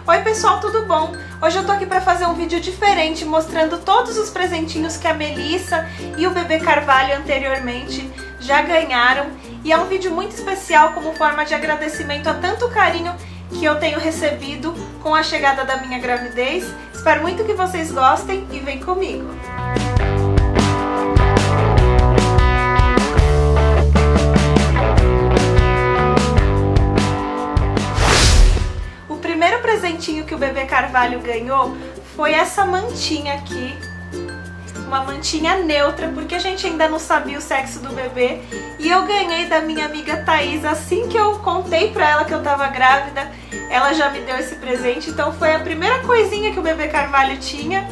Oi pessoal, tudo bom? Hoje eu tô aqui pra fazer um vídeo diferente, mostrando todos os presentinhos que a Melissa e o bebê Carvalho anteriormente já ganharam. E é um vídeo muito especial como forma de agradecimento a tanto carinho que eu tenho recebido com a chegada da minha gravidez. Espero muito que vocês gostem e vem comigo! O primeiro presentinho que o bebê Carvalho ganhou foi essa mantinha aqui, uma mantinha neutra, porque a gente ainda não sabia o sexo do bebê, e eu ganhei da minha amiga Thaís. Assim que eu contei pra ela que eu tava grávida, ela já me deu esse presente, então foi a primeira coisinha que o bebê Carvalho tinha,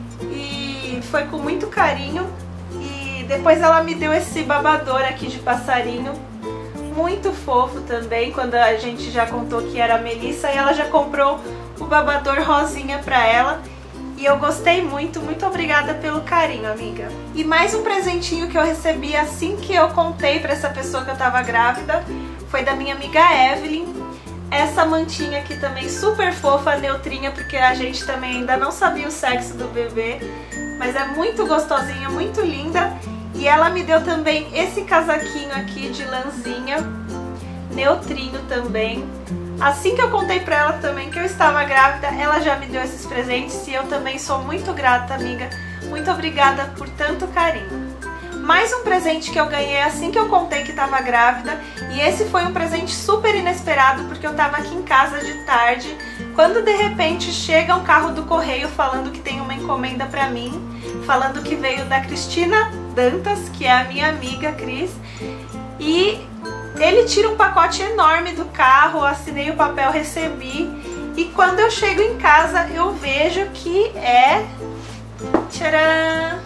e foi com muito carinho. E depois ela me deu esse babador aqui de passarinho, muito fofo também, quando a gente já contou que era a Melissa, e ela já comprou o babador rosinha pra ela. E eu gostei muito, muito obrigada pelo carinho, amiga. E mais um presentinho que eu recebi assim que eu contei pra essa pessoa que eu tava grávida, foi da minha amiga Evelyn. Essa mantinha aqui também super fofa, neutrinha, porque a gente também ainda não sabia o sexo do bebê, mas é muito gostosinha, muito linda. E ela me deu também esse casaquinho aqui de lãzinha, neutrinho também. Assim que eu contei pra ela também que eu estava grávida, ela já me deu esses presentes e eu também sou muito grata, amiga. Muito obrigada por tanto carinho. Mais um presente que eu ganhei assim que eu contei que estava grávida, e esse foi um presente super inesperado, porque eu estava aqui em casa de tarde, quando de repente chega um carro do correio falando que tem uma encomenda pra mim, falando que veio da Cristina Dantas, que é a minha amiga Cris, e ele tira um pacote enorme do carro, assinei o papel, recebi, e quando eu chego em casa eu vejo que é... tcharam!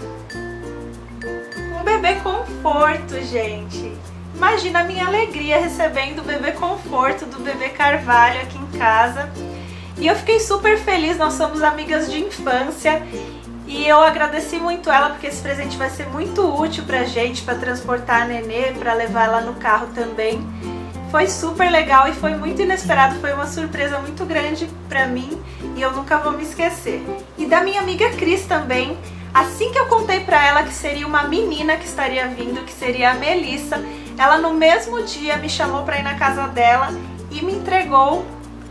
Um bebê conforto, gente! Imagina a minha alegria recebendo o bebê conforto do bebê Carvalho aqui em casa. E eu fiquei super feliz, nós somos amigas de infância. E eu agradeci muito ela, porque esse presente vai ser muito útil pra gente, pra transportar a nenê, pra levar ela no carro também. Foi super legal e foi muito inesperado, foi uma surpresa muito grande pra mim e eu nunca vou me esquecer. E da minha amiga Cris também, assim que eu contei pra ela que seria uma menina que estaria vindo, que seria a Melissa, ela no mesmo dia me chamou pra ir na casa dela e me entregou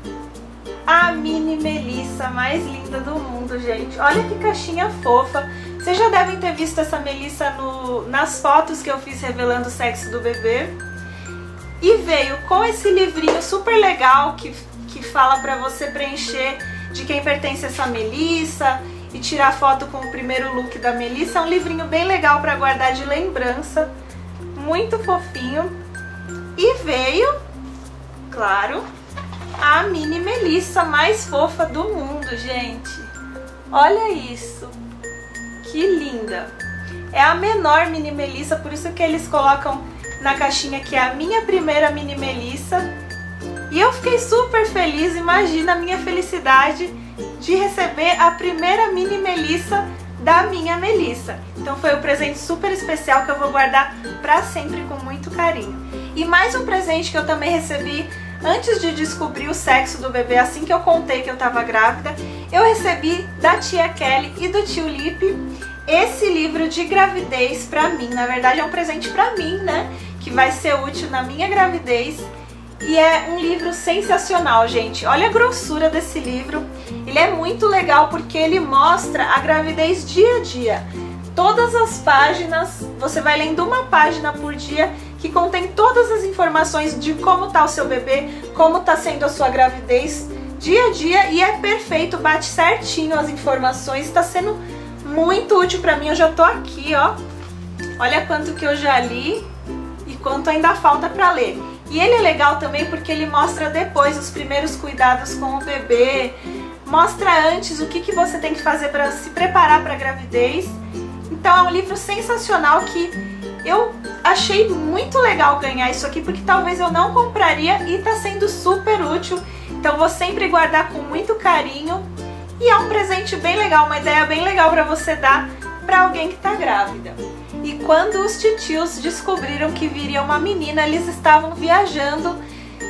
a mini Melissa, mais linda do mundo, gente. Olha que caixinha fofa. Vocês já devem ter visto essa Melissa nas fotos que eu fiz revelando o sexo do bebê. E veio com esse livrinho super legal que fala pra você preencher de quem pertence essa Melissa e tirar foto com o primeiro look da Melissa. É um livrinho bem legal pra guardar de lembrança, muito fofinho. E veio, claro, a mini Melissa mais fofa do mundo, gente. Olha isso, que linda. É a menor mini Melissa, por isso que eles colocam na caixinha que é a minha primeira mini Melissa. E eu fiquei super feliz, imagina a minha felicidade de receber a primeira mini Melissa da minha Melissa. Então foi um presente super especial que eu vou guardar pra sempre com muito carinho. E mais um presente que eu também recebi antes de descobrir o sexo do bebê, assim que eu contei que eu tava grávida, eu recebi da tia Kelly e do tio Lipe esse livro de gravidez pra mim. Na verdade é um presente pra mim, né? Que vai ser útil na minha gravidez. E é um livro sensacional, gente. Olha a grossura desse livro. Ele é muito legal porque ele mostra a gravidez dia a dia. Todas as páginas, você vai lendo uma página por dia que contém todas as informações de como tá o seu bebê, como tá sendo a sua gravidez dia a dia, e é perfeito, bate certinho as informações, tá sendo muito útil pra mim. Eu já tô aqui, ó. Olha quanto que eu já li e quanto ainda falta pra ler. E ele é legal também porque ele mostra depois os primeiros cuidados com o bebê, mostra antes o que você tem que fazer para se preparar para a gravidez. Então é um livro sensacional que eu achei muito legal ganhar isso aqui, porque talvez eu não compraria e tá sendo super útil. Então vou sempre guardar com muito carinho. E é um presente bem legal, uma ideia bem legal para você dar para alguém que tá grávida. E quando os titios descobriram que viria uma menina, eles estavam viajando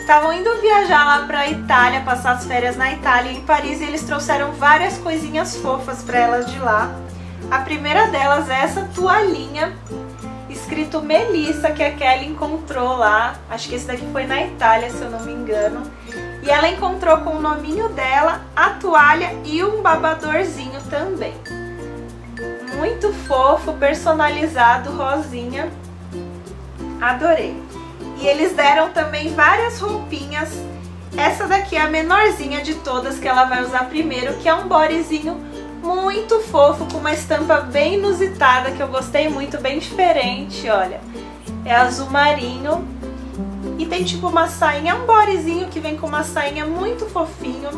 estavam indo viajar lá pra Itália, passar as férias na Itália, em Paris, e eles trouxeram várias coisinhas fofas pra elas de lá. A primeira delas é essa toalhinha escrito Melissa, que a Kelly encontrou lá. Acho que esse daqui foi na Itália, se eu não me engano. E ela encontrou com o nominho dela, a toalha e um babadorzinho também. Muito fofo, personalizado, rosinha. Adorei. E eles deram também várias roupinhas. Essa daqui é a menorzinha de todas, que ela vai usar primeiro, que é um bodyzinho muito fofo, com uma estampa bem inusitada, que eu gostei muito, bem diferente, olha. É azul marinho e tem tipo uma sainha, um bodyzinho que vem com uma sainha muito fofinho.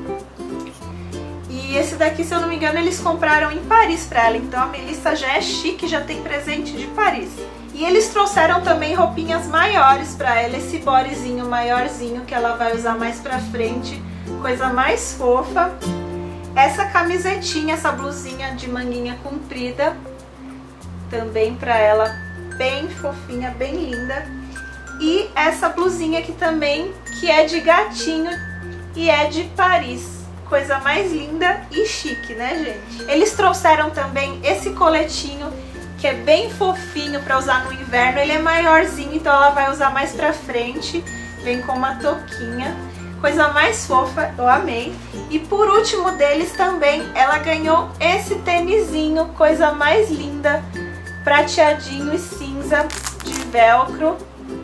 E esse daqui, se eu não me engano, eles compraram em Paris pra ela, então a Melissa já é chique, já tem presente de Paris. E eles trouxeram também roupinhas maiores pra ela, esse bodyzinho maiorzinho que ela vai usar mais pra frente, coisa mais fofa. Essa camisetinha, essa blusinha de manguinha comprida, também pra ela, bem fofinha, bem linda. E essa blusinha aqui também, que é de gatinho e é de Paris. Coisa mais linda e chique, né, gente? Eles trouxeram também esse coletinho, que é bem fofinho pra usar no inverno. Ele é maiorzinho, então ela vai usar mais pra frente. Vem com uma touquinha. Coisa mais fofa, eu amei. E por último deles também, ela ganhou esse tênisinho, coisa mais linda, prateadinho e cinza, de velcro,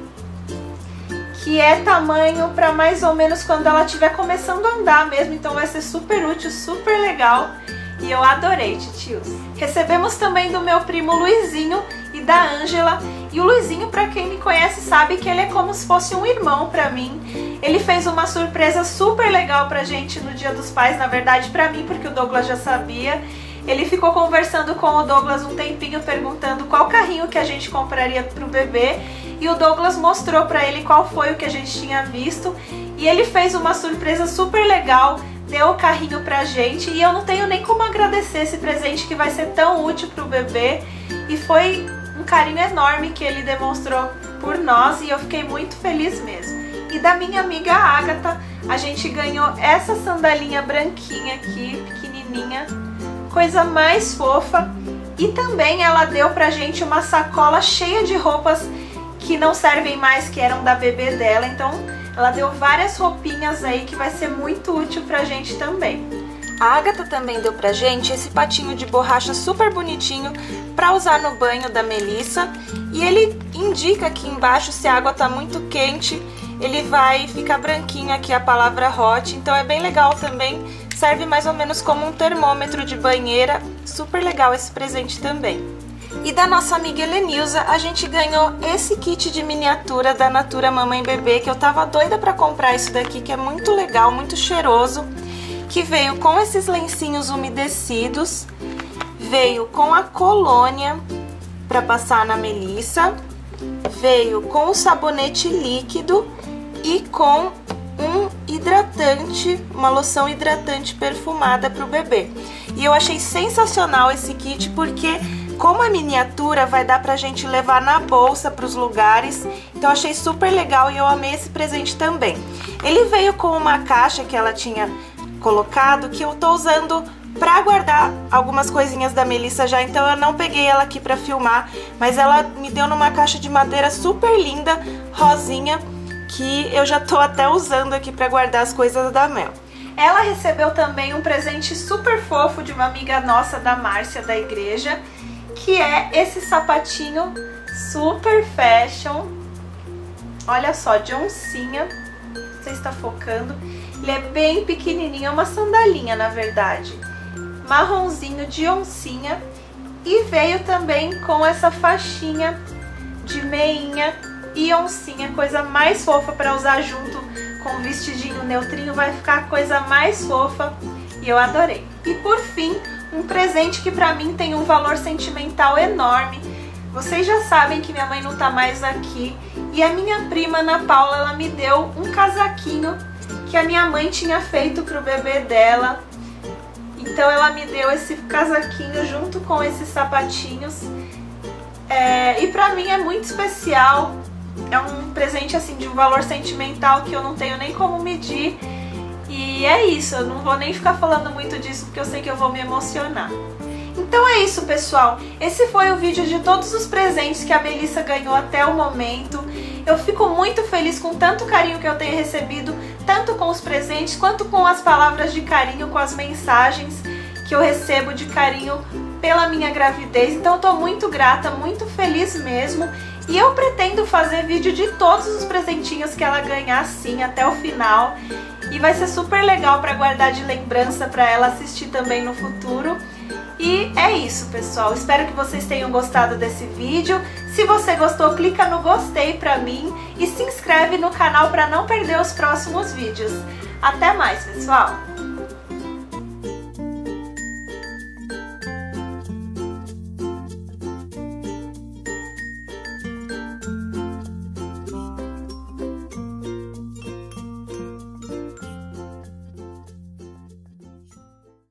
que é tamanho para mais ou menos quando ela estiver começando a andar mesmo, então vai ser super útil, super legal. E eu adorei, titios. Recebemos também do meu primo Luizinho e da Ângela. E o Luizinho, pra quem me conhece, sabe que ele é como se fosse um irmão pra mim. Ele fez uma surpresa super legal pra gente no Dia dos Pais, na verdade pra mim, porque o Douglas já sabia. Ele ficou conversando com o Douglas um tempinho, perguntando qual carrinho que a gente compraria pro bebê. E o Douglas mostrou pra ele qual foi o que a gente tinha visto. E ele fez uma surpresa super legal, deu o carrinho pra gente. E eu não tenho nem como agradecer esse presente que vai ser tão útil pro bebê. E foi um carinho enorme que ele demonstrou por nós e eu fiquei muito feliz mesmo. E da minha amiga Agatha, a gente ganhou essa sandalinha branquinha aqui, pequenininha, coisa mais fofa. E também ela deu pra gente uma sacola cheia de roupas que não servem mais, que eram da bebê dela. Então ela deu várias roupinhas aí que vai ser muito útil pra gente também. A Agatha também deu pra gente esse patinho de borracha super bonitinho pra usar no banho da Melissa. E ele indica aqui embaixo, se a água tá muito quente, ele vai ficar branquinho aqui a palavra hot. Então é bem legal também, serve mais ou menos como um termômetro de banheira. Super legal esse presente também. E da nossa amiga Helenilza, a gente ganhou esse kit de miniatura da Natura Mamãe Bebê, que eu tava doida pra comprar isso daqui, que é muito legal, muito cheiroso. Que veio com esses lencinhos umedecidos, veio com a colônia para passar na Melissa, veio com o sabonete líquido e com um hidratante, uma loção hidratante perfumada para o bebê. E eu achei sensacional esse kit porque, como é miniatura, vai dar pra gente levar na bolsa para os lugares. Então eu achei super legal e eu amei esse presente também. Ele veio com uma caixa que ela tinha colocado, que eu tô usando pra guardar algumas coisinhas da Melissa já, então eu não peguei ela aqui pra filmar, mas ela me deu numa caixa de madeira super linda, rosinha, que eu já tô até usando aqui pra guardar as coisas da Mel. Ela recebeu também um presente super fofo de uma amiga nossa, da Márcia, da igreja, que é esse sapatinho super fashion, olha só, de oncinha, não sei se tá focando. Ele é bem pequenininho, é uma sandalinha na verdade, marronzinho de oncinha, e veio também com essa faixinha de meinha e oncinha, coisa mais fofa para usar junto com o vestidinho neutrinho, vai ficar a coisa mais fofa e eu adorei. E por fim, um presente que pra mim tem um valor sentimental enorme. Vocês já sabem que minha mãe não tá mais aqui e a minha prima Ana Paula, ela me deu um casaquinho que a minha mãe tinha feito pro bebê dela. Então ela me deu esse casaquinho junto com esses sapatinhos. E pra mim é muito especial, é um presente assim de um valor sentimental que eu não tenho nem como medir. E é isso, eu não vou nem ficar falando muito disso porque eu sei que eu vou me emocionar. Então é isso, pessoal. Esse foi o vídeo de todos os presentes que a Melissa ganhou até o momento. Eu fico muito feliz com tanto carinho que eu tenho recebido, tanto com os presentes quanto com as palavras de carinho, com as mensagens que eu recebo de carinho pela minha gravidez. Então eu tô muito grata, muito feliz mesmo. E eu pretendo fazer vídeo de todos os presentinhos que ela ganhar, sim, até o final. E vai ser super legal para guardar de lembrança para ela assistir também no futuro. E é isso, pessoal. Espero que vocês tenham gostado desse vídeo. Se você gostou, clica no gostei pra mim e se inscreve no canal para não perder os próximos vídeos. Até mais, pessoal!